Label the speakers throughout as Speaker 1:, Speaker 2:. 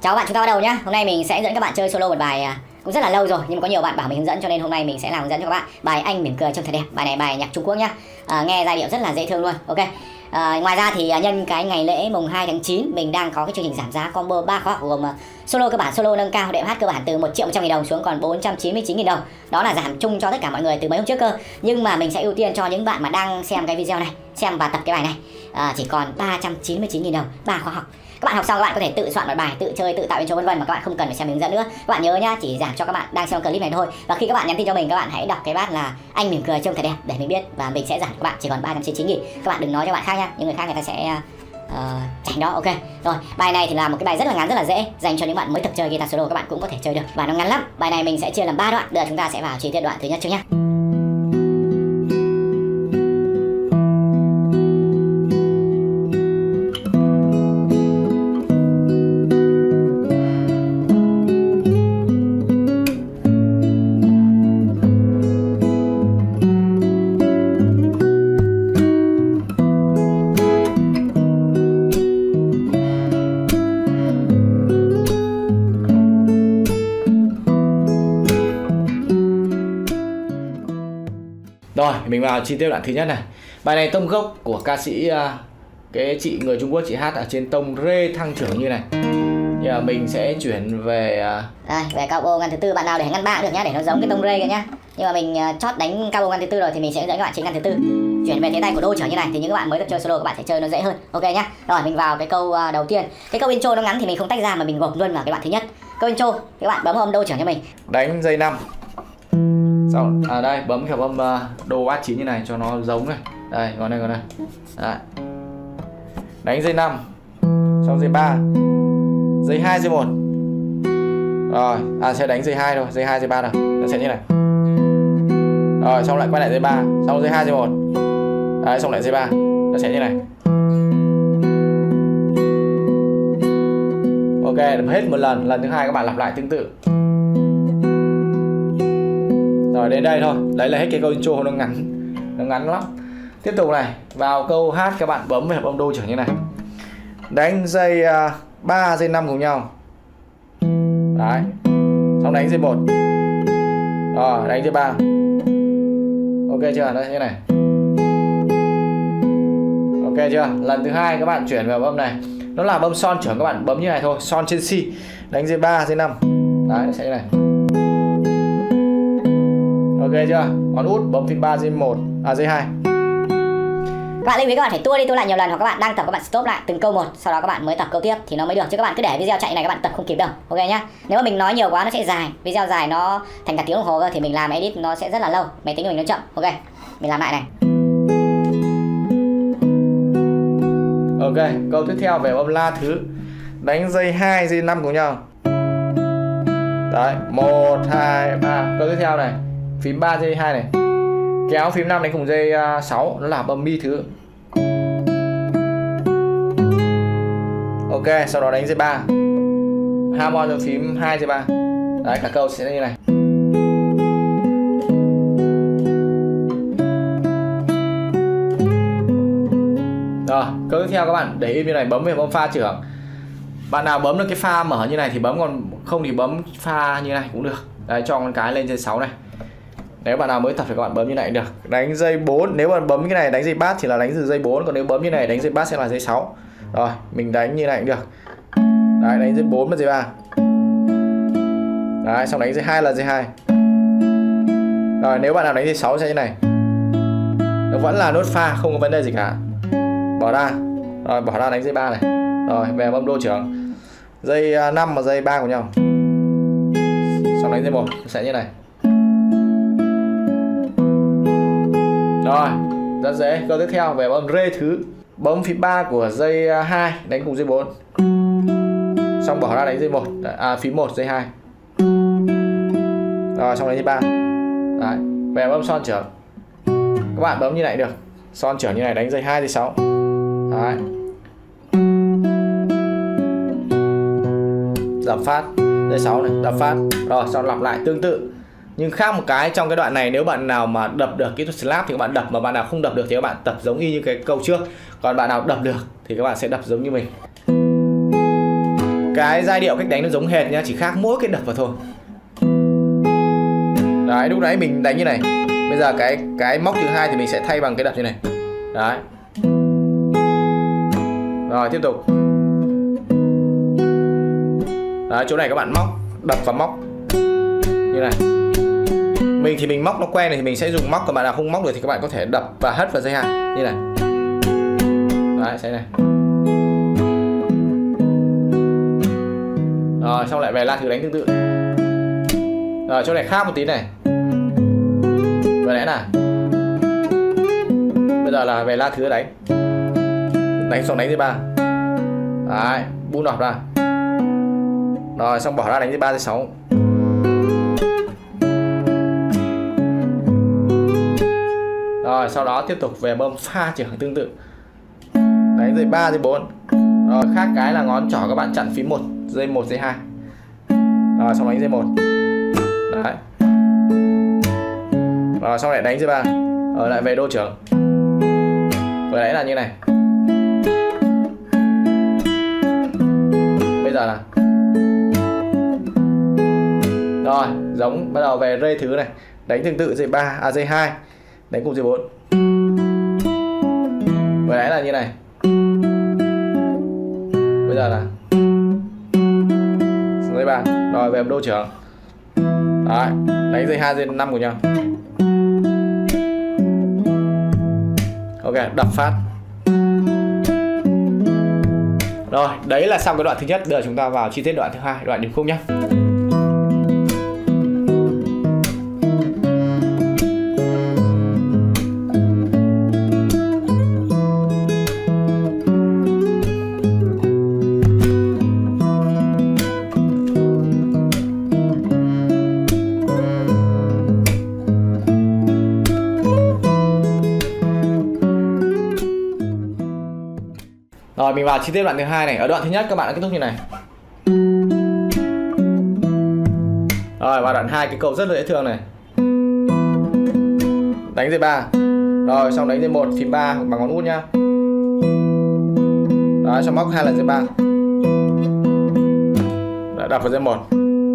Speaker 1: Chào các bạn, chúng ta bắt đầu nhé. Hôm nay mình sẽ dẫn các bạn chơi solo một bài cũng rất là lâu rồi nhưng mà có nhiều bạn bảo mình hướng dẫn, cho nên hôm nay mình sẽ làm hướng dẫn cho các bạn bài Anh Mỉm Cười Trông Thật Đẹp. Bài này bài nhạc Trung Quốc nhá, nghe giai điệu rất là dễ thương luôn. Ok. Ngoài ra thì nhân cái ngày lễ mùng 2 tháng 9 mình đang có cái chương trình giảm giá combo 3 khóa học gồm solo cơ bản, solo nâng cao, đệm hát cơ bản từ 1.100.000 đồng xuống còn 499.000 đồng. Đó là giảm chung cho tất cả mọi người từ mấy hôm trước cơ. Nhưng mà mình sẽ ưu tiên cho những bạn mà đang xem cái video này, xem và tập cái bài này, chỉ còn 399.000 đồng 3 khóa học. Các bạn học xong các bạn có thể tự soạn một bài, tự chơi, tự tạo intro vân vân mà các bạn không cần phải xem hướng dẫn nữa. Các bạn nhớ nhá, chỉ giảm cho các bạn đang xem clip này thôi. Và khi các bạn nhắn tin cho mình, các bạn hãy đọc cái bát là Anh Mỉm Cười Trông Thật Đẹp để mình biết và mình sẽ giảm các bạn chỉ còn 399.000. Các bạn đừng nói cho bạn khác nhá, những người khác người ta sẽ tránh đó. Ok. Rồi, bài này thì là một cái bài rất là ngắn, rất là dễ, dành cho những bạn mới tập chơi guitar solo, các bạn cũng có thể chơi được và nó ngắn lắm. Bài này mình sẽ chia làm 3 đoạn. Bây giờ chúng ta sẽ vào chi tiết đoạn thứ nhất trước nhá.
Speaker 2: Rồi, mình vào chi tiết đoạn thứ nhất này. Bài này tông gốc của ca sĩ cái chị người Trung Quốc, chị hát ở trên tông rê thăng trưởng như này. Giờ mình sẽ chuyển về
Speaker 1: đây, về cao ô ngăn thứ tư. Bạn nào để ngăn 3 cũng được nhá, để nó giống cái tông rê kìa nhá. Nhưng mà mình chót đánh cao ô ngăn thứ tư rồi thì mình sẽ dẫn các bạn chính ngăn thứ tư. Chuyển về thế tay của đô trưởng như này thì những các bạn mới tập chơi solo các bạn sẽ chơi nó dễ hơn. Ok nhá. Rồi mình vào cái câu đầu tiên. Cái câu intro nó ngắn thì mình không tách ra mà mình gộp luôn vào cái đoạn thứ nhất. Câu intro, các bạn bấm âm đô trưởng cho mình.
Speaker 2: Đánh dây 5. Sau đây bấm kiểu âm đô bát 9 như này cho nó giống này. Đây, còn đây. Đấy. Đánh dây 5. Xong dây 3. Dây 2, dây 1. Rồi, sẽ đánh dây 2 thôi, dây 2, dây 3 nào. Nó sẽ như này. Rồi, xong lại quay lại dây 3, xong dây 2, dây 1. Đấy, xong lại dây 3. Nó sẽ như này. Ok, hết một lần, lần thứ hai các bạn lặp lại tương tự. Rồi đến đây thôi, đấy là hết cái câu intro, nó ngắn lắm. Tiếp tục này, vào câu hát các bạn bấm về hợp âm đô trưởng như này. Đánh dây 3, dây 5 cùng nhau. Đấy. Xong đánh dây 1. Rồi, đánh dây 3. Ok chưa? Nó như này. Ok chưa? Lần thứ hai các bạn chuyển vào âm này. Nó là âm son trưởng, các bạn bấm như này thôi, son trên si. Đánh dây 3, dây 5. Đấy, nó sẽ như này. Ok chưa? Còn út bấm phím 3 dây 1, dây 2.
Speaker 1: Các bạn lưu ý các bạn phải tua đi tua lại nhiều lần, hoặc các bạn đang tập các bạn stop lại từng câu một, sau đó các bạn mới tập câu tiếp thì nó mới được, chứ các bạn cứ để video chạy này các bạn tập không kịp đâu. Ok nhá. Nếu mà mình nói nhiều quá nó sẽ dài, video dài nó thành cả tiếng đồng hồ cơ thì mình làm edit nó sẽ rất là lâu, máy tính của mình nó chậm. Ok. Mình làm lại này.
Speaker 2: Ok, câu tiếp theo về âm la thứ. Đánh dây 2, dây 5 cùng nhau. Đấy, 1 2 3. Câu tiếp theo này, phím 3 dây 2 này. Kéo phím 5 đánh cùng dây 6, nó là âm mi thứ. Ok, sau đó đánh dây 3. Hammond cho phím 2 dây 3. Đấy, cả câu sẽ như này. Rồi, câu tiếp theo các bạn để im như này, bấm về âm pha trưởng. Bạn nào bấm được cái pha mở như này thì bấm, còn không thì bấm pha như này cũng được. Đấy, cho con cái lên trên 6 này. Nếu bạn nào mới tập thì các bạn bấm như này được. Đánh dây 4, nếu bạn bấm cái này đánh dây bass thì là đánh từ dây 4, còn nếu bấm như này đánh dây bass sẽ là dây 6. Rồi, mình đánh như này cũng được. Đấy, đánh dây 4 và dây 3. Đấy, xong đánh dây 2 là dây 2. Rồi, nếu bạn nào đánh dây 6 sẽ như này. Nó vẫn là nốt pha, không có vấn đề gì cả. Bỏ ra. Rồi, bỏ ra đánh dây 3 này. Rồi, về âm đô trưởng. Dây 5 và dây 3 của nhau. Xong đánh dây 1 sẽ như này. Rồi, rất dễ. Câu tiếp theo về âm rê thứ. Bấm phím 3 của dây 2 đánh cùng dây 4. Xong bỏ ra đánh dây 1, phím 1 dây 2. Rồi, xong đánh dây 3. Đấy, về âm son trưởng. Các bạn bấm như này được. Son trưởng như này đánh dây 2 dây 6. Đấy. Đập phát dây 6 này, đập phát. Rồi, xong lặp lại tương tự. Nhưng khác một cái trong cái đoạn này, nếu bạn nào mà đập được kỹ thuật slap thì các bạn đập, mà bạn nào không đập được thì các bạn tập giống y như cái câu trước. Còn bạn nào đập được thì các bạn sẽ đập giống như mình. Cái giai điệu cách đánh nó giống hệt nhá, chỉ khác mỗi cái đập vào thôi. Đấy, lúc nãy mình đánh như này. Bây giờ cái móc thứ hai thì mình sẽ thay bằng cái đập như này. Đấy. Rồi tiếp tục. Đấy, chỗ này các bạn móc, đập và móc như này. Mình thì mình móc nó quen này thì mình sẽ dùng móc, còn bạn nào không móc được thì các bạn có thể đập và hất vào dây 2 như này. Đấy, sẽ này. Rồi xong lại về la thứ đánh tương tự. Rồi chỗ này khác một tí này. Vừa nãy là bây giờ là về la thứ đánh. Đánh xong đánh dây 3. Đấy, buông đọt ra. Rồi xong bỏ ra đánh dây 3 dây 6. Rồi sau đó tiếp tục về bơm pha trưởng tương tự. Đánh dây 3 dây 4. Rồi khác cái là ngón trỏ các bạn chặn phím 1 dây 2. Rồi xong đánh dây 1. Đấy. Rồi xong lại đánh dây 3. Rồi lại về đô trưởng. Vừa nãy là như này. Bây giờ là rồi giống bắt đầu về rê thứ này, đánh tương tự dây 3 dây 2, đánh cùng dây 4. Vừa nãy là như này. Bây giờ là dây 3. Rồi về đô trưởng. Đấy, đánh dây 2 dây 5 của nhau. Ok, đập phát. Rồi, đấy là xong cái đoạn thứ nhất. Bây giờ chúng ta vào chi tiết đoạn thứ hai, đoạn điệp khúc nhé. Rồi mình vào chi tiết đoạn thứ hai này. Ở đoạn thứ nhất các bạn đã kết thúc như này. Rồi vào đoạn 2 cái câu rất là dễ thương này. Đánh dây 3. Rồi xong đánh dây 1 phím 3 bằng ngón út nhá. Rồi xong móc 2 lần dây 3. Đã đập vào dây 1.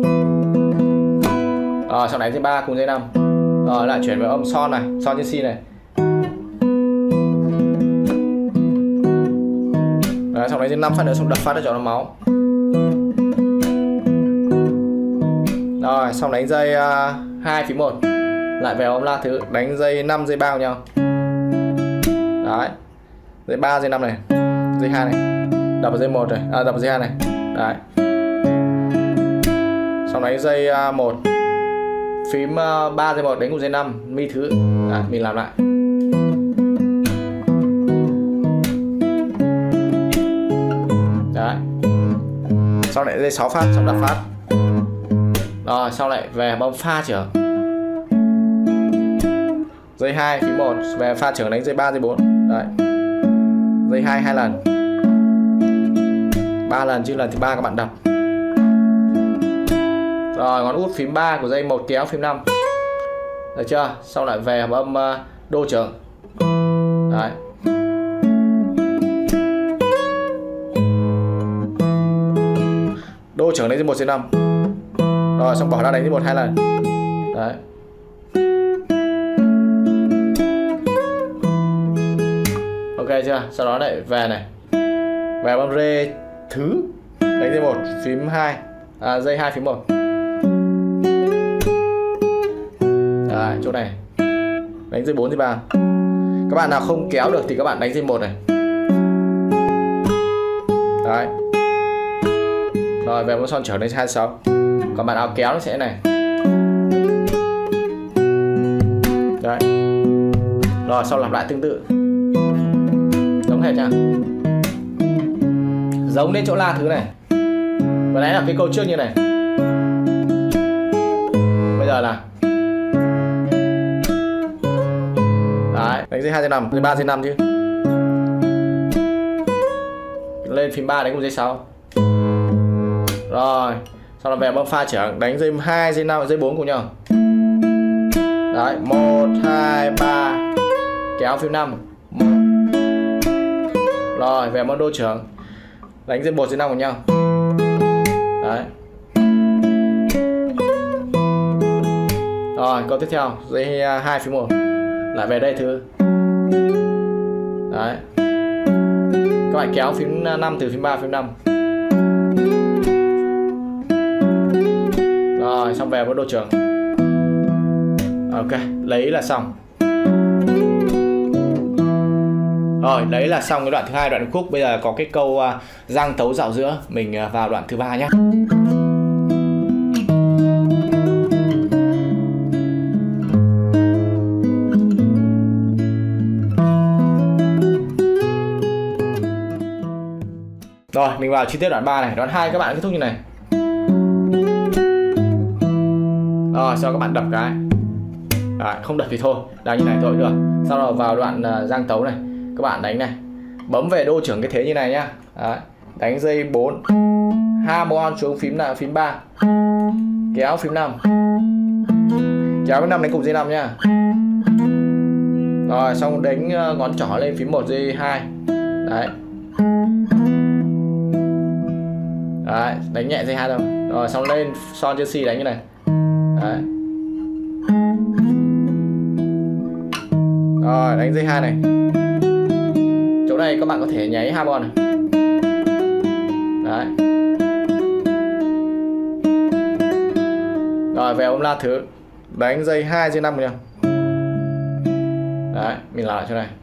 Speaker 2: Rồi xong đánh dây 3 cùng dây 5. Rồi lại chuyển vào âm son này, son trên si này. Đấy, xong đánh dây 5 phát nữa, xong đập phát để cho nó máu. Rồi xong đánh dây 2 phím 1. Lại về âm la thứ, đánh dây 5 dây 3 của nhau. Đấy. Dây 3 dây 5 này, dây 2 này. Đập vào dây 1 này, đập vào dây 2 này. Đấy. Xong đánh dây 1 phím 3 dây 1 đánh cùng dây 5 mi thứ. Đấy, mình làm lại. Đấy. Sau lại dây 6 phát, xong đập phát. Rồi sau lại về bấm pha trưởng. Dây 2 phím 1 về pha trưởng đánh dây 3 dây 4. Đấy. Dây 2 2 lần. 3 lần chứ lần thứ 3 các bạn đập. Rồi ngón út phím 3 của dây 1 kéo phím 5. Được chưa? Sau lại về bấm đô trưởng. Đấy. Đô trưởng đánh dây 1 dây 5. Rồi xong bỏ ra đánh dây 1 2 lần. Đấy. Ok chưa? Sau đó lại về này. Về bấm rê thứ. Đánh dây 1 phím 2. Dây 2 phím 1. Đấy, chỗ này. Đánh dây 4 dây 3. Các bạn nào không kéo được thì các bạn đánh dây 1 này. Đấy. Rồi về bấm son trở đến 26. Còn bạn nào kéo nó sẽ này. Đấy. Rồi sau lặp lại tương tự. Giống hệt nha. Giống đến chỗ la thứ này. Vừa nãy là cái câu trước như này. Bây giờ là đấy, đánh dây 2 dây 5, dây 3 dây 5 chứ. Lên phím 3 đánh cùng dây 6. Rồi, sau đó về bấm pha trưởng đánh dây 2 dây 5 dây 4 cùng nhau. Đấy, 1 2 3 kéo phím 5. Rồi, về bấm đô trưởng đánh dây 1 dây 5 cùng nhau. Đấy. Rồi câu tiếp theo dây 2 phím 1 lại về đây thứ. Đấy. Các bạn kéo phím 5 từ phím 3 phím 5. Rồi xong về với đô trưởng. Ok, lấy là xong. Rồi, đấy là xong cái đoạn thứ hai, đoạn khúc. Bây giờ có cái câu răng tấu dạo giữa. Mình vào đoạn thứ ba nhé. Rồi, mình vào chi tiết đoạn 3 này. Đoạn 2 các bạn kết thúc như này. Rồi, sau các bạn đập cái. Đấy, không đập thì thôi, đang như này thôi được. Sau đó vào đoạn răng tấu này, các bạn đánh này, bấm về đô trưởng cái thế như này nhá. Đấy, đánh dây 4, harmon xuống phím 3, kéo phím 5, kéo phím 5 đánh cùng dây 5 nhá. Rồi xong đánh ngón trỏ lên phím 1 dây 2. Đấy. Đấy, đánh nhẹ dây 2 thôi. Rồi xong lên son trên C đánh như này. Đấy. Rồi đánh dây 2 này. Chỗ này các bạn có thể nháy harmon này. Đấy. Rồi về ôm la thứ, đánh dây 2 dây 5 nha. Đấy, mình làm lại chỗ này.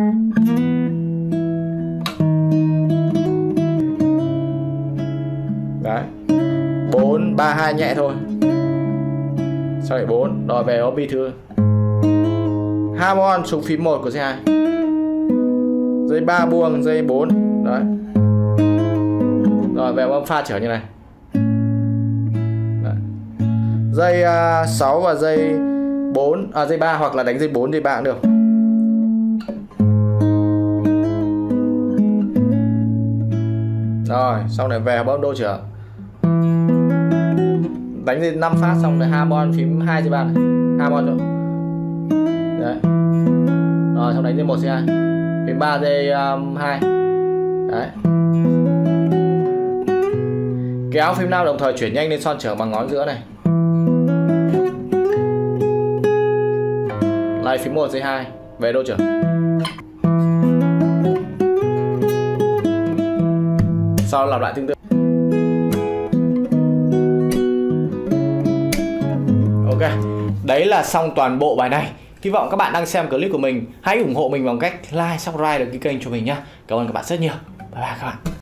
Speaker 2: Đấy. 4 3 2 nhẹ thôi. Sau này 4, rồi về ôm bi thứ. Harmon xuống phím 1 của dây 2. Dây 3 buông, dây 4. Đấy. Rồi về âm pha trở như này. Đấy. Dây 6 và dây 4, dây 3 hoặc là đánh dây 4 dây 3 cũng được. Rồi, xong này về bấm đô trưởng. Đánh dây 5 phát xong rồi harmon phím 2 dây 3 này. Harmon rồi. Đấy. Rồi xong đánh dây 1 dây 2. Phím 3 dây 2. Đấy. Kéo phím 5 đồng thời chuyển nhanh lên son trưởng bằng ngón giữa này. Lại phím 1 dây 2 về đô trưởng. Sau lặp lại tương tự. Ok, đấy là xong toàn bộ bài này. Hy vọng các bạn đang xem clip của mình hãy ủng hộ mình bằng cách like, subscribe được cái kênh cho mình nhé. Cảm ơn các bạn rất nhiều. Bye bye các bạn.